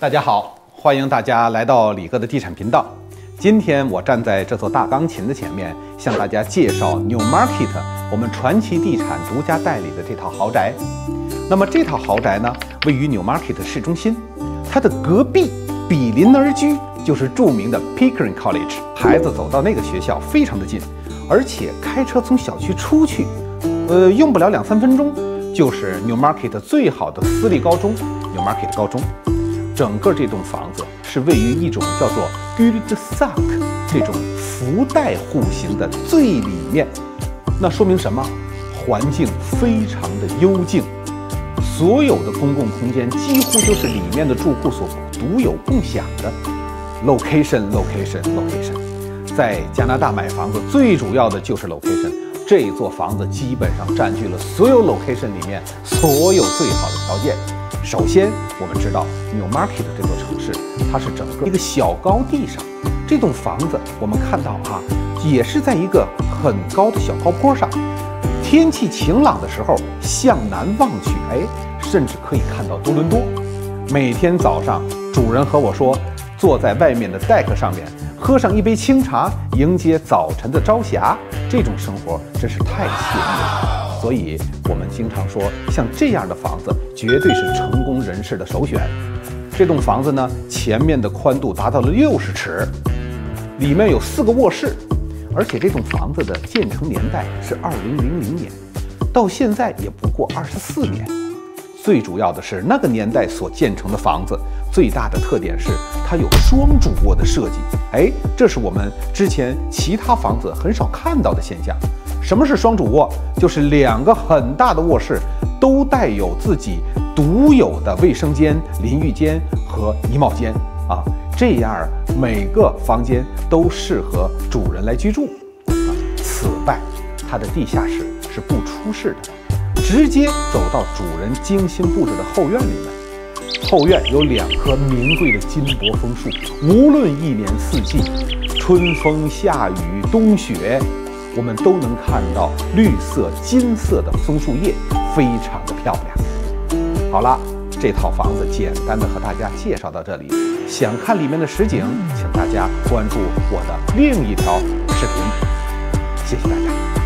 大家好，欢迎大家来到李哥的地产频道。今天我站在这座大钢琴的前面，向大家介绍 Newmarket 我们传奇地产独家代理的这套豪宅。那么这套豪宅呢，位于 Newmarket 市中心，它的隔壁比邻而居就是著名的 Pickering College， 孩子走到那个学校非常的近，而且开车从小区出去，用不了2-3分钟，就是 Newmarket 最好的私立高中 Newmarket 高中。整个这栋房子是位于一种叫做 Guled-Sach 这种福袋户型的最里面，那说明什么？环境非常的幽静，所有的公共空间几乎就是里面的住户所独有共享的。Location， 在加拿大买房子最主要的就是 location， 这座房子基本上占据了所有 location 里面所有最好的条件。首先，我们知道 Newmarket 这座城市，它是整个一个小高地上。这栋房子我们看到也是在一个很高的小高坡上。天气晴朗的时候，向南望去，甚至可以看到多伦多。每天早上，主人和我说，坐在外面的 deck 上面，喝上一杯清茶，迎接早晨的朝霞。这种生活真是太惬意了。所以我们经常说，像这样的房子绝对是成功人士的首选。这栋房子呢，前面的宽度达到了60尺，里面有4个卧室，而且这栋房子的建成年代是2000年，到现在也不过24年。最主要的是，那个年代所建成的房子最大的特点是它有双主卧的设计，这是我们之前其他房子很少看到的现象。什么是双主卧？就是2个很大的卧室都带有自己独有的卫生间、淋浴间和衣帽间这样每个房间都适合主人来居住此外，它的地下室是不出室的，直接走到主人精心布置的后院里面。后院有2棵名贵的金柏枫树，无论一年四季，春风夏雨冬雪，我们都能看到绿色金色的枫树叶，非常的漂亮。好了，这套房子简单的和大家介绍到这里，想看里面的实景，请大家关注我的另一条视频。谢谢大家。